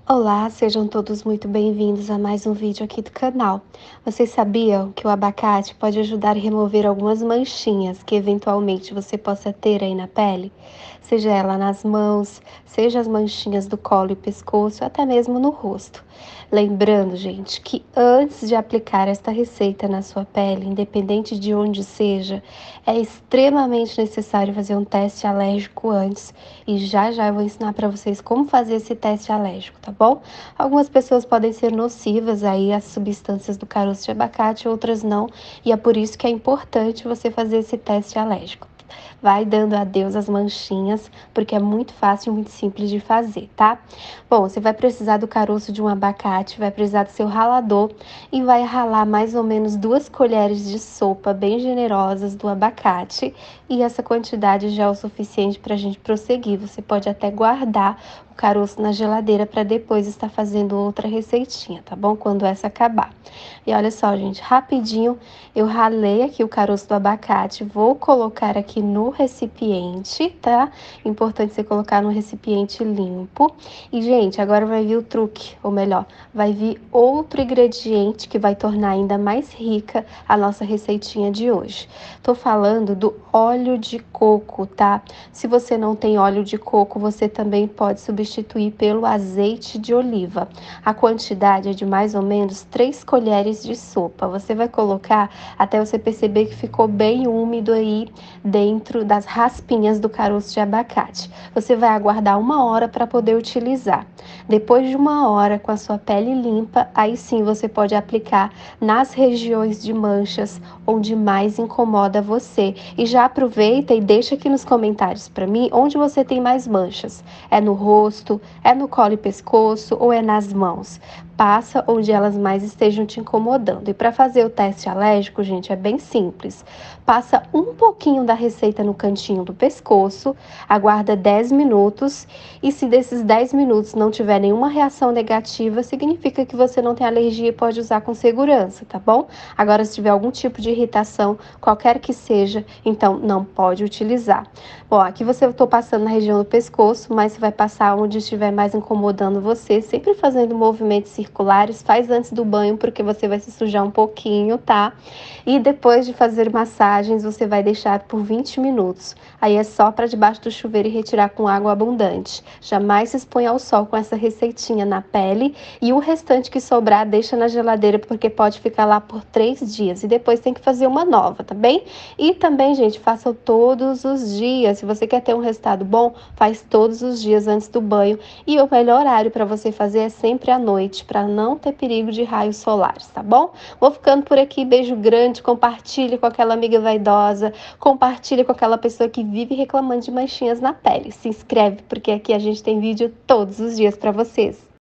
Olá, sejam todos muito bem-vindos a mais um vídeo aqui do canal. Vocês sabiam que o abacate pode ajudar a remover algumas manchinhas que eventualmente você possa ter aí na pele? Seja ela nas mãos, seja as manchinhas do colo e pescoço, até mesmo no rosto. Lembrando, gente, que antes de aplicar esta receita na sua pele, independente de onde seja, é extremamente necessário fazer um teste alérgico antes. E já já eu vou ensinar para vocês como fazer esse teste alérgico, tá bom? Algumas pessoas podem ser nocivas aí às substâncias do caroço de abacate, outras não, e é por isso que é importante você fazer esse teste alérgico. Vai dando adeus às manchinhas, porque é muito fácil e muito simples de fazer, tá? Bom, você vai precisar do caroço de um abacate, vai precisar do seu ralador e vai ralar mais ou menos 2 colheres de sopa bem generosas do abacate, e essa quantidade já é o suficiente para a gente prosseguir. Você pode até guardar o caroço na geladeira para depois estar fazendo outra receitinha, tá bom? Quando essa acabar. E olha só, gente, rapidinho eu ralei aqui o caroço do abacate, vou colocar aqui no recipiente, tá? Importante você colocar no recipiente limpo. E, gente, agora vai vir o truque, ou melhor, vai vir outro ingrediente que vai tornar ainda mais rica a nossa receitinha de hoje. Tô falando do óleo de coco, tá? Se você não tem óleo de coco, você também pode substituir pelo azeite de oliva. A quantidade é de mais ou menos 3 colheres de sopa. Você vai colocar até você perceber que ficou bem úmido aí dentro das raspinhas do caroço de abacate. Você vai aguardar 1 hora para poder utilizar. Depois de 1 hora, com a sua pele limpa, aí sim você pode aplicar nas regiões de manchas onde mais incomoda você. E já aproveita e deixa aqui nos comentários para mim onde você tem mais manchas. É no rosto, é no colo e pescoço ou é nas mãos? Passa onde elas mais estejam te incomodando. E para fazer o teste alérgico, gente, é bem simples. Passa um pouquinho da receita no cantinho do pescoço, aguarda 10 minutos e se desses 10 minutos não tiver nenhuma reação negativa, significa que você não tem alergia e pode usar com segurança, tá bom? Agora, se tiver algum tipo de irritação, qualquer que seja, então não pode utilizar. Bom, aqui eu tô passando na região do pescoço, mas você vai passar onde estiver mais incomodando você, sempre fazendo movimentos circulares. Faz antes do banho, porque você vai se sujar um pouquinho, tá? E depois de fazer massagens, você vai deixar por 20 minutos. Aí é só para debaixo do chuveiro e retirar com água abundante. Jamais se exponha ao sol com essa receitinha na pele, e o restante que sobrar deixa na geladeira, porque pode ficar lá por 3 dias e depois tem que fazer uma nova, tá bem? E também, gente, faça todos os dias. Se você quer ter um resultado bom, faz todos os dias antes do banho, e o melhor horário para você fazer é sempre à noite, para não ter perigo de raios solares, tá bom? Vou ficando por aqui, beijo grande, compartilhe com aquela amiga vaidosa, compartilhe com aquela pessoa que vive reclamando de manchinhas na pele. Se inscreve, porque aqui a gente tem vídeo todos os dias para vocês.